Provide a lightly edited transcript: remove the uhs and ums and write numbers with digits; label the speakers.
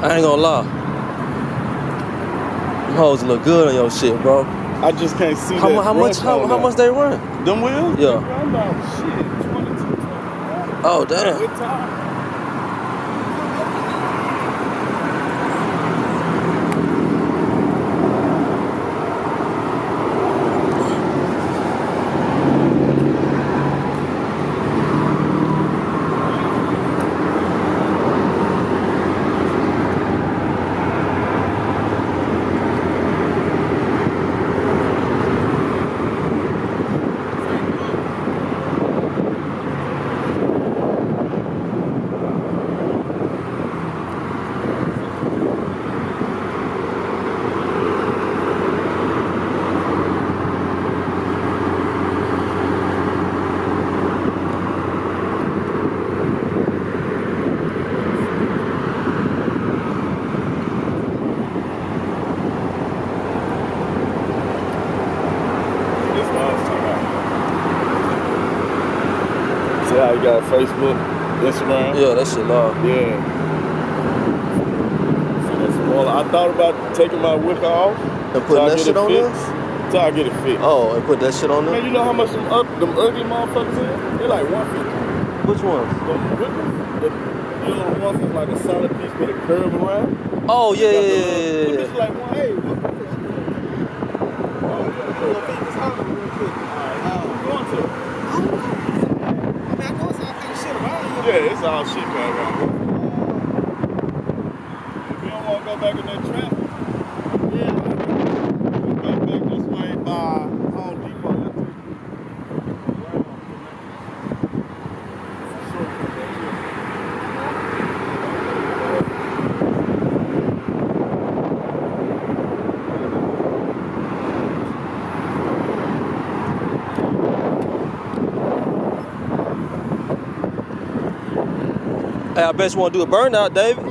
Speaker 1: I ain't gonna lie. Them hoes look good on your shit, bro.
Speaker 2: I just can't see
Speaker 1: how much they run?
Speaker 2: Them wheels?
Speaker 1: Yeah.
Speaker 2: They run about shit, 22, 21.
Speaker 1: Oh, damn.
Speaker 2: Good time. See how you got Facebook, Instagram?
Speaker 1: Yeah, that shit love.
Speaker 2: Yeah. See that smaller. I thought about taking my wicker off.
Speaker 1: And putting that shit on there?
Speaker 2: Till I get it fixed.
Speaker 1: Oh, and put that shit on there?
Speaker 2: Man, you know how much them ugly motherfuckers is? They're like $150.
Speaker 1: Which ones?
Speaker 2: The wickers? You know the ones that's like a solid piece with a curve around?
Speaker 1: Oh, yeah.
Speaker 2: It's like, well, hey, what? Yeah, it's all shit going around. If you don't want to go back in that traffic, yeah, go back this way by Home Depot.
Speaker 1: Hey, I bet you want to do a burnout, David.